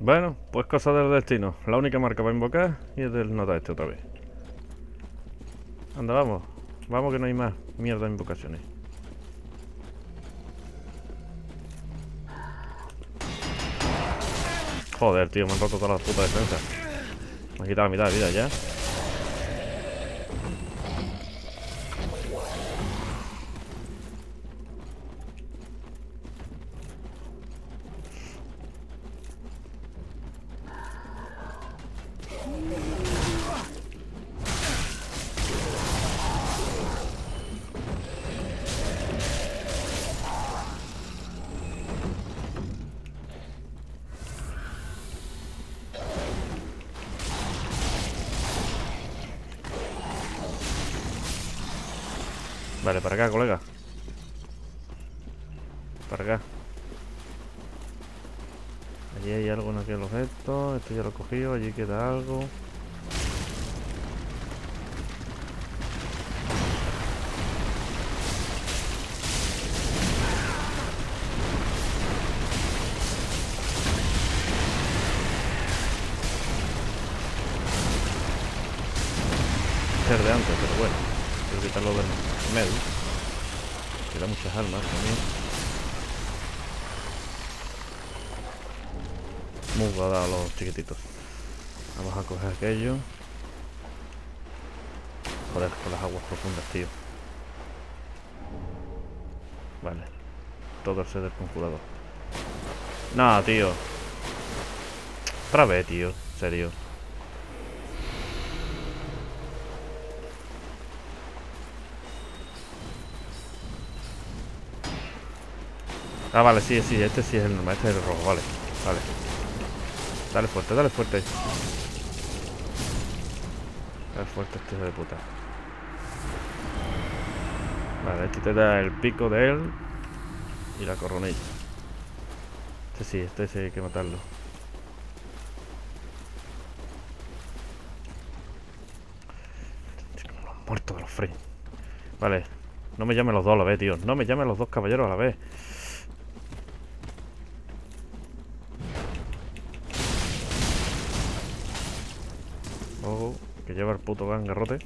Bueno, pues cosa del destino. La única marca para invocar y es del nota este otra vez. Anda, vamos. Vamos que no hay más mierda de invocaciones. Joder, tío, me han roto todas las putas defensas. Me han quitado la mitad de vida ya. Vale, para acá, colega. Para acá. Allí hay algo en aquel objeto. Esto ya lo he cogido. Allí queda algo. Ser de antes, pero bueno. Quiero quitarlo del medio. Queda muchas almas también. Muy guardado a los chiquititos. Vamos a coger aquello. Joder, con las aguas profundas, tío. Vale. Todo el ser del conjurador. No, tío. Otra vez, tío. En serio. Ah, vale, sí, sí. Este sí es el normal. Este es el rojo, vale. Vale. Dale fuerte, dale fuerte. Dale fuerte, este hijo de puta. Vale, este te da el pico de él y la coronilla. Este sí hay que matarlo. Como los muertos de los Frey. Vale, no me llamen los dos a la vez, tío. No me llamen los dos caballeros a la vez. Ojo, que lleva el puto gangarrote.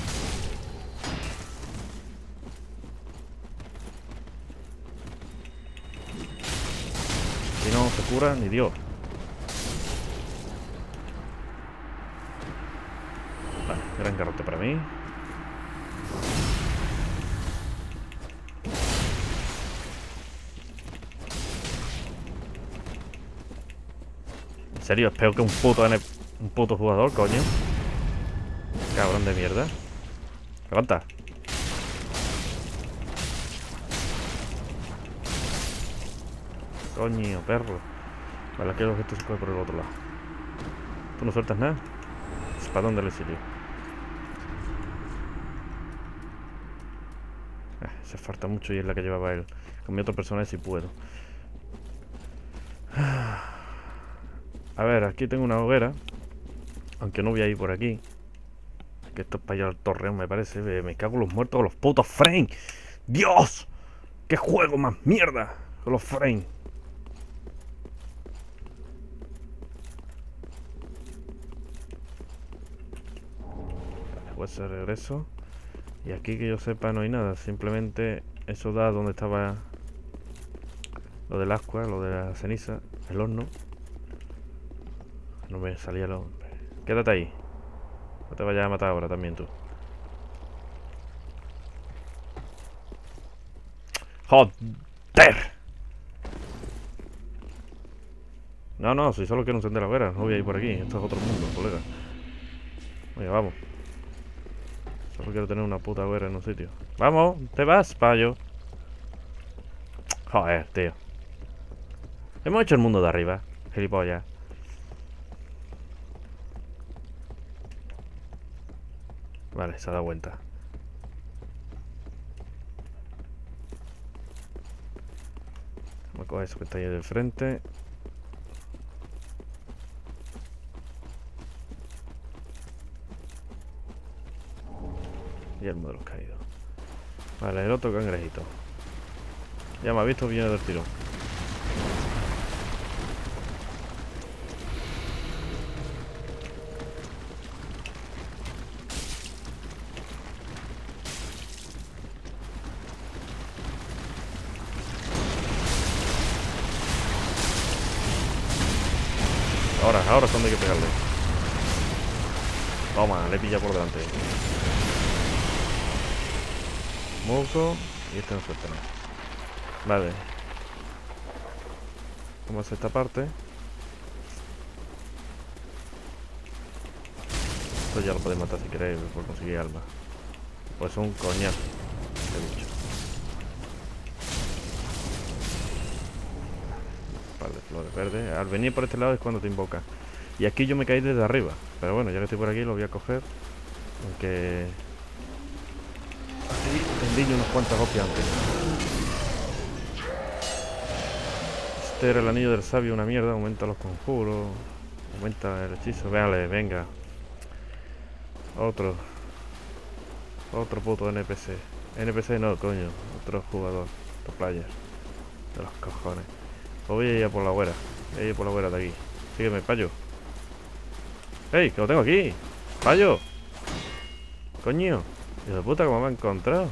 Si no se cura ni Dios. Vale, gran garrote para mí. En serio, espero que un puto jugador, coño. Cabrón de mierda. Levanta. Coño, perro. Vale, aquí el objeto se coge por el otro lado. ¿Tú no sueltas nada? Espadón del exilio. Se falta mucho y es la que llevaba él. Con mi otro personaje si puedo. A ver, aquí tengo una hoguera. Aunque no voy a ir por aquí. Que esto es para allá al torreón, me parece. Me cago en los muertos con los putos frames. ¡Dios! ¡Qué juego más mierda! Con los frames. Vale, voy a hacer regreso. Y aquí que yo sepa no hay nada. Simplemente eso da donde estaba lo del ascua, lo de la ceniza, el horno. No me salía lo... Quédate ahí. No te vayas a matar ahora también tú. ¡Joder! No, si solo quiero encender la hoguera. No voy a ir por aquí. Esto es otro mundo, colega. Oye, vamos. Solo quiero tener una puta hoguera en un sitio. ¡Vamos! ¡Te vas, payo! Joder, tío. Hemos hecho el mundo de arriba. Gilipollas. Vale, se ha dado cuenta. Vamos a coger eso que está ahí del frente. Y el modelo caído. Vale, el otro cangrejito. Ya me ha visto, viene del tirón. Ahora es cuando hay que pegarle. Toma, le pilla por delante. Moco. Y este no suelta nada. Vale. Vamos a hacer esta parte. Esto ya lo podéis matar si queréis por conseguir alma. Pues es un coñazo de bicho. Un par de flores verdes. Al venir por este lado es cuando te invoca. Y aquí yo me caí desde arriba. Pero bueno, ya que estoy por aquí lo voy a coger. Aunque... así tendí unos cuantos hostias antes. Este era el anillo del sabio, una mierda. Aumenta los conjuros. Aumenta el hechizo. Véale, venga. Otro puto NPC. NPC no, coño. Otro jugador. Otro player. De los cojones. Pues voy a ir a por la hoguera. Voy a ir por la hoguera de aquí. Sígueme, payo. ¡Ey! ¡Que lo tengo aquí! ¡Payo! ¡Coño! Hijo de puta, ¿cómo me ha encontrado?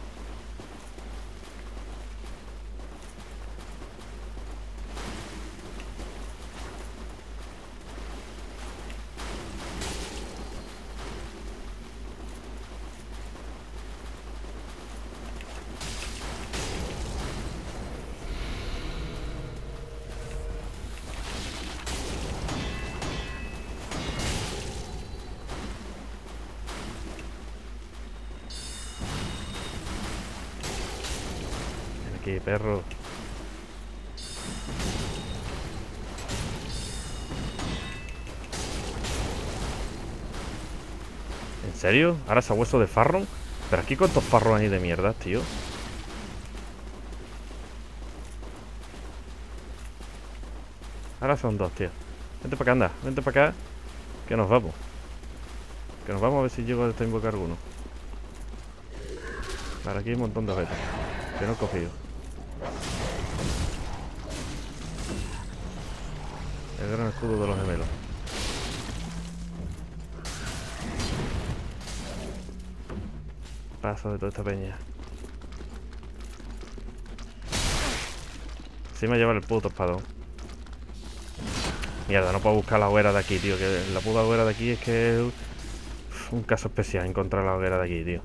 Aquí, perro. ¿En serio? ¿Ahora se ha hueso de Farron? Pero aquí cuántos Farron hay de mierda, tío. Ahora son dos, tío. Vente para acá, anda. Vente para acá. Que nos vamos. Que nos vamos a ver si llego a invocar alguno. Ahora aquí hay un montón de veces que no he cogido. El gran escudo de los gemelos. Paso de toda esta peña. Sí me lleva el puto espadón. Mierda, no puedo buscar la hoguera de aquí, tío. Que la puta hoguera de aquí es que es un caso especial encontrar la hoguera de aquí, tío.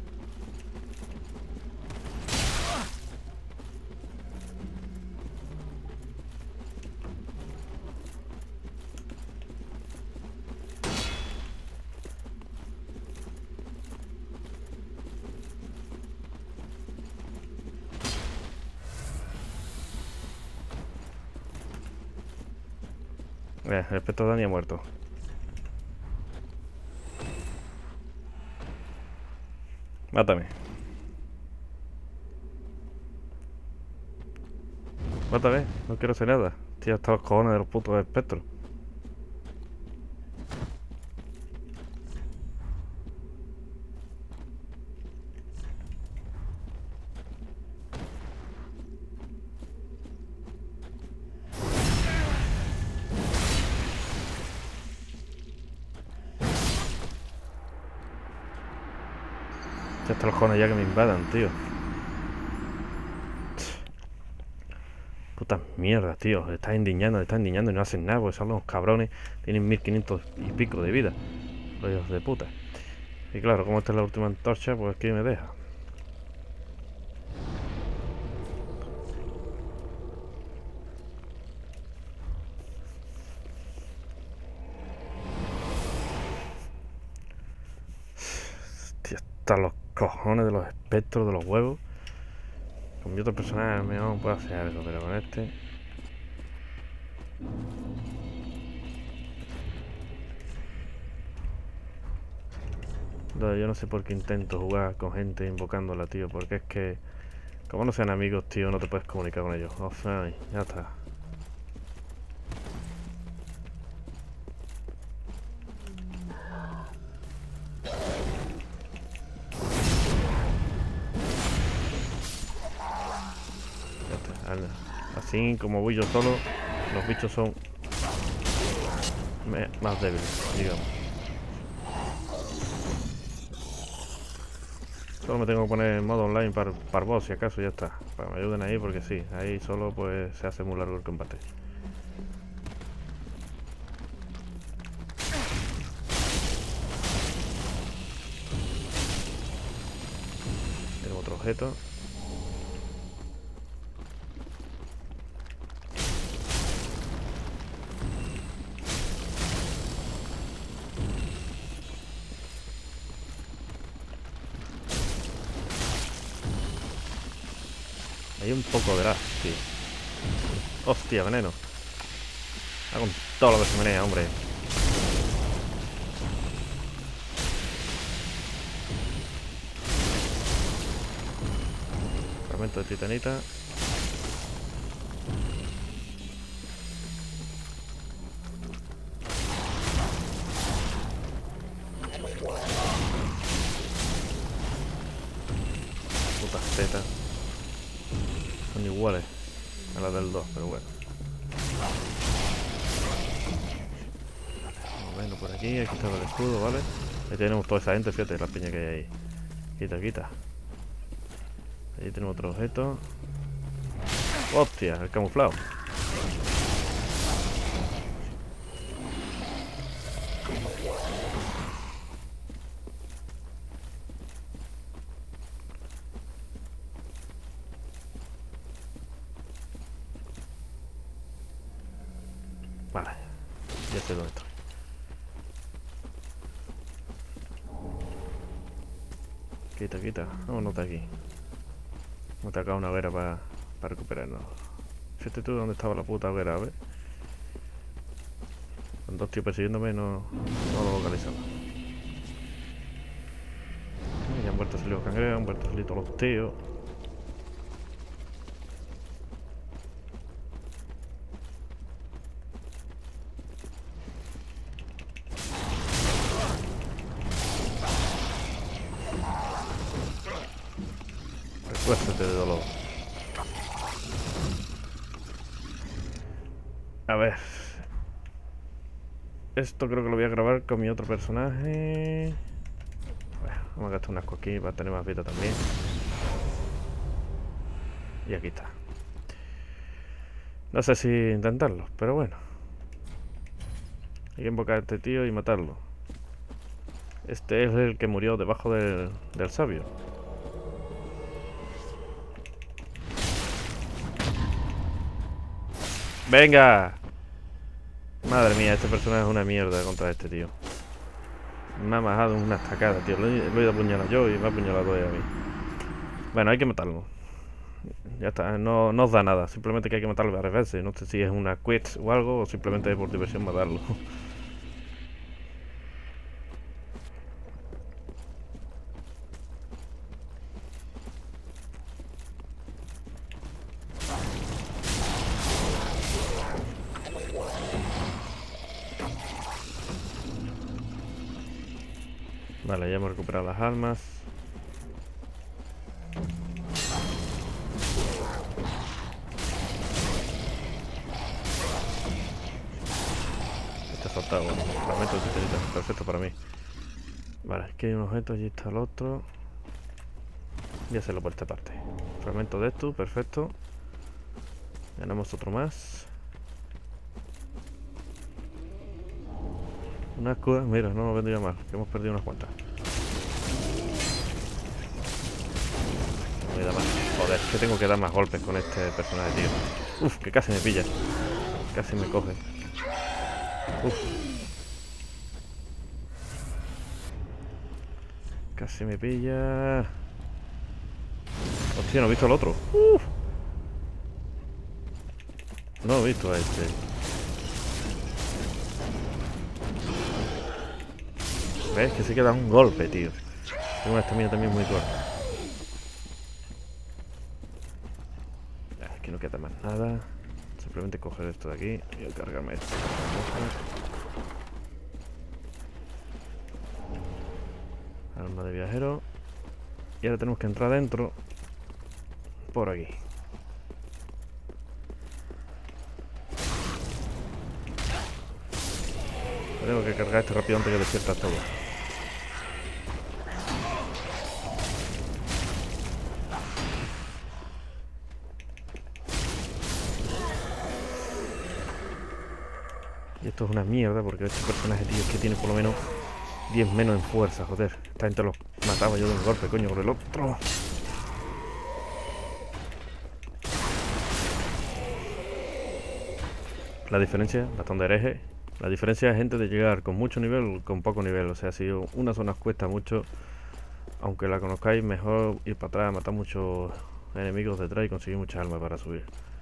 El espectro Dani ha muerto. Mátame. Mátame, no quiero hacer nada. Estoy hasta los cojones de los putos espectros. Estoy hasta los cojones ya que me invadan, tío. Putas mierdas, tío. Estás indignando y no hacen nada, porque son los cabrones. Tienen 1500 y pico de vida. Los hijos de puta. Y claro, como esta es la última antorcha, pues aquí me deja. Tío, hasta los cojones de los espectros de los huevos. Con mi otro personaje mejor puedo hacer algo, pero con este... Yo no sé por qué intento jugar con gente invocándola, tío, porque es que... Como no sean amigos, tío, no te puedes comunicar con ellos. O sea, ya está. Así como voy yo solo, los bichos son más débiles, digamos. Solo me tengo que poner en modo online para boss, si acaso, ya está. Para que me ayuden ahí, porque sí, ahí solo pues se hace muy largo el combate. objeto. Hay un poco de lag, sí. Hostia, veneno. Hago todo lo que se menea, hombre. Fragmento de titanita. Putas tetas. Son iguales a las del 2, pero bueno. Vale, bueno, por aquí, aquí está el escudo, ¿vale? Ahí tenemos toda esa gente, fíjate la piña que hay ahí. Quita, quita. Ahí tenemos otro objeto. ¡Hostia! El camuflado. Vale. Ya sé dónde estoy. Quita, quita. Vámonos de aquí. Hemos atacado una hoguera para recuperarnos. Fíjate tú dónde estaba la puta hoguera, a ver. Con dos tíos persiguiéndome no lo localizaba. Ya han vuelto a salir los cangrejos, han vuelto a salir todos los tíos. Recuéstate de dolor. A ver. Esto creo que lo voy a grabar con mi otro personaje. Bueno, vamos a gastar un asco aquí para tener más vida también. Y aquí está. No sé si intentarlo, pero bueno. Hay que invocar a este tío y matarlo. Este es el que murió debajo del sabio. ¡Venga! Madre mía, este personaje es una mierda contra este tío. Me ha majado una estacada, tío. Lo he ido a apuñalar yo y me ha apuñalado él a mí. Bueno, hay que matarlo. Ya está, no os da nada. Simplemente que hay que matarlo varias veces. No sé si es una quest o algo, o simplemente por diversión matarlo. Vale, ya hemos recuperado las almas. Este ha saltado, bueno, fragmento de titanita, perfecto para mí. Vale, aquí hay un objeto, allí está el otro. Voy a hacerlo por esta parte. Fragmento de esto, perfecto. Ganamos otro más. Una escuda, mira, no nos vendría mal, que hemos perdido unas cuantas. No me da más. Joder, que tengo que dar más golpes con este personaje, tío. Uf, que casi me pilla. Casi me coge. Uf. Casi me pilla. Hostia, no he visto al otro. Uf. No he visto a este. ¿Ves? Que se queda un golpe, tío. Tengo una estamina también muy corta. Aquí no queda más nada. Simplemente coger esto de aquí y cargarme esto. Arma de viajero. Y ahora tenemos que entrar dentro. Por aquí. Tengo que cargar esto rápido antes que despierta todo. Y esto es una mierda porque este personaje, tío, es que tiene por lo menos 10 menos en fuerza, joder. Esta gente los mataba yo de un golpe, coño, por el otro. La diferencia, bastón de hereje. La diferencia es gente de llegar con mucho nivel con poco nivel. O sea, si una zona os cuesta mucho, aunque la conozcáis, mejor ir para atrás, matar muchos enemigos detrás y conseguir muchas armas para subir.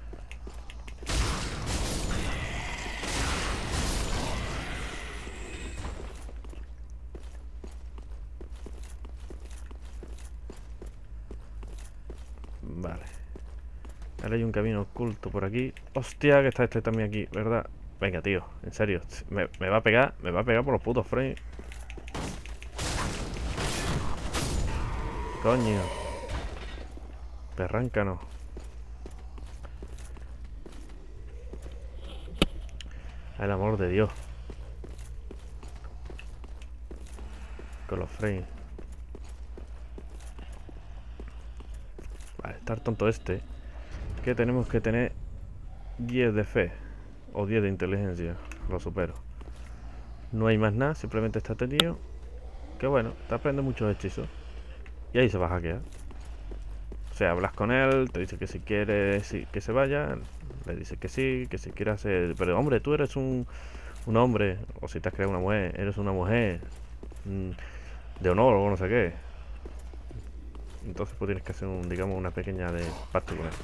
Vale. Ahora hay un camino oculto por aquí. Hostia, que está este también aquí, ¿verdad? Venga, tío, en serio. Me va a pegar, me va a pegar por los putos frames. Coño. Perráncano. El amor de Dios. Con los frames. Vale, estar tonto este. Que tenemos que tener 10 de fe. O 10 de inteligencia. Lo supero. No hay más nada, simplemente está este tío. Que bueno, te aprende muchos hechizos. Y ahí se va a hackear. O sea, hablas con él, te dice que si quiere que se vaya, le dice que sí, que si quiere hacer... Pero hombre, tú eres un hombre, o si te has creado una mujer, eres una mujer de honor o no sé qué. Entonces pues tienes que hacer digamos, una pequeña de pacto con él.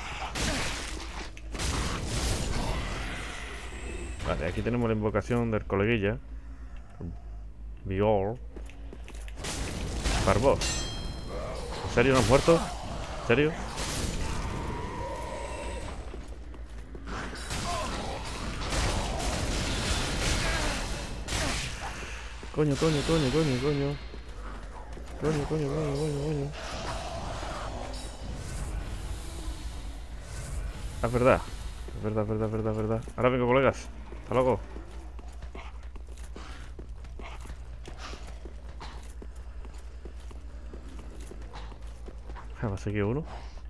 Vale, aquí tenemos la invocación del coleguilla. Bior. Barbos. ¿En serio no has muerto? ¿En serio? Coño. Coño. Ah, es verdad. Es verdad. Ahora vengo, colegas. Hasta luego. Va a seguir uno.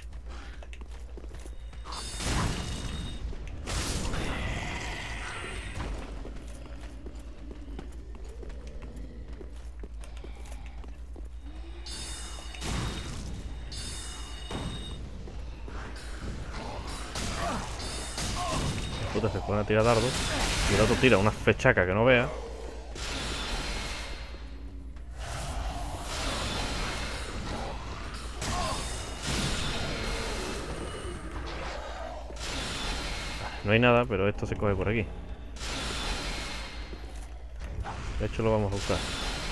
Puta, se pone a tirar dardos. Y el otro tira una fechaca que no vea. No hay nada, pero esto se coge por aquí. De hecho lo vamos a buscar.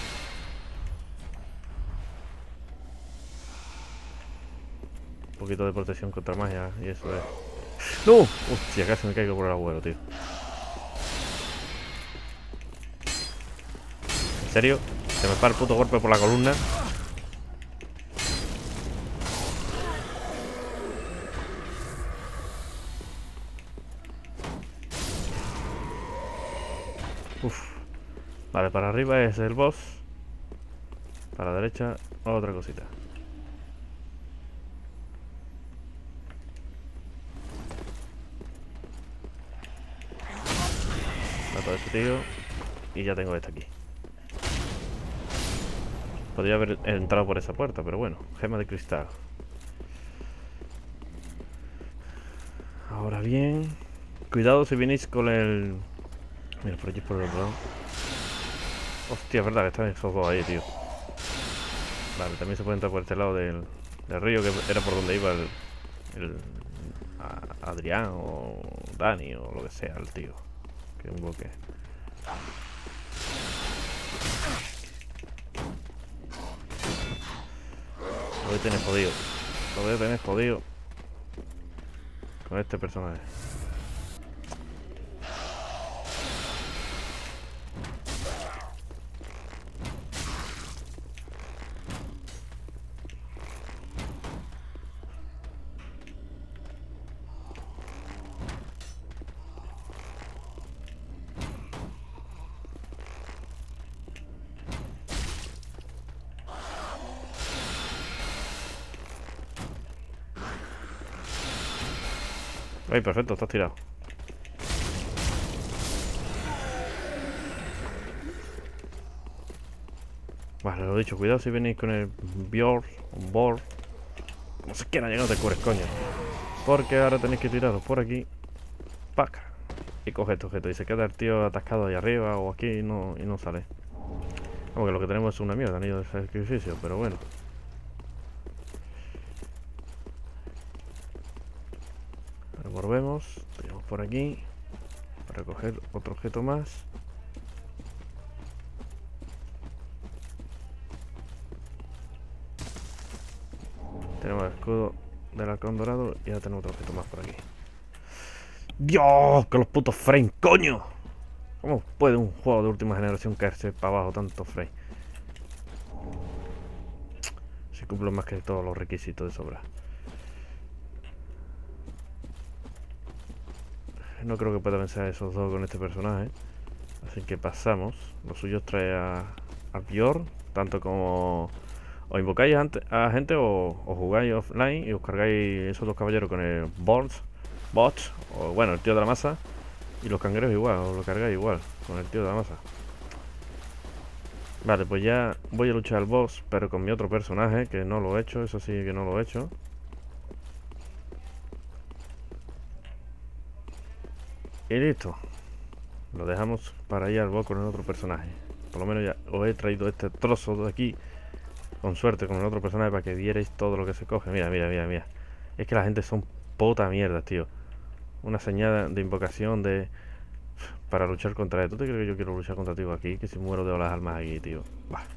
Un poquito de protección contra magia y eso es. ¡No! Hostia, casi me caigo por el agujero, tío. ¿En serio? Se me para el puto golpe por la columna. Uf. Vale, para arriba es el boss. Para la derecha, otra cosita. Mato a este tío. Y ya tengo este aquí. Podría haber entrado por esa puerta, pero bueno. Gema de cristal. Ahora bien. Cuidado si vienes con el... Mira, por aquí por el otro lado. Hostia, es verdad que están esos dos ahí, tío. Vale, también se puede entrar por este lado del río, que era por donde iba el Adrián o Dani o lo que sea, el tío. Que invoque. Lo voy a tener jodido. Lo voy a tener jodido con este personaje. Ay, perfecto, estás tirado. Vale, lo dicho, cuidado si venís con el Bjorn, un Bor. No sé quién ha llegado de cures, coño. Porque ahora tenéis que tiraros por aquí. Paca. y coge este objeto. Y se queda el tío atascado ahí arriba o aquí y no sale. Como que lo que tenemos es una mierda, anillo de sacrificio, pero bueno. Ahora volvemos, tiramos por aquí para coger otro objeto más. Tenemos el escudo del halcón dorado y ya tenemos otro objeto más por aquí. ¡Dios! ¡Que los putos frames, coño! ¿Cómo puede un juego de última generación caerse para abajo tanto frame? Si cumplo más que todos los requisitos de sobra. No creo que pueda vencer a esos dos con este personaje. Así que pasamos. Lo suyo es traer a Bjorn, tanto como o invocáis a gente o jugáis offline y os cargáis esos dos caballeros con el bot, o bueno, el tío de la masa. Y los cangrejos igual, os lo cargáis igual con el tío de la masa. Vale, pues ya voy a luchar al boss, pero con mi otro personaje, que no lo he hecho, eso sí que no lo he hecho. Y listo. Lo dejamos para ir al boss con el otro personaje. Por lo menos ya os he traído este trozo de aquí, con suerte, con el otro personaje, para que vierais todo lo que se coge. Mira, mira, mira, mira. Es que la gente son puta mierda, tío. Una señal de invocación de... para luchar contra él. ¿Tú te crees que yo quiero luchar contra ti aquí? Que si muero de las almas aquí, tío. Bah.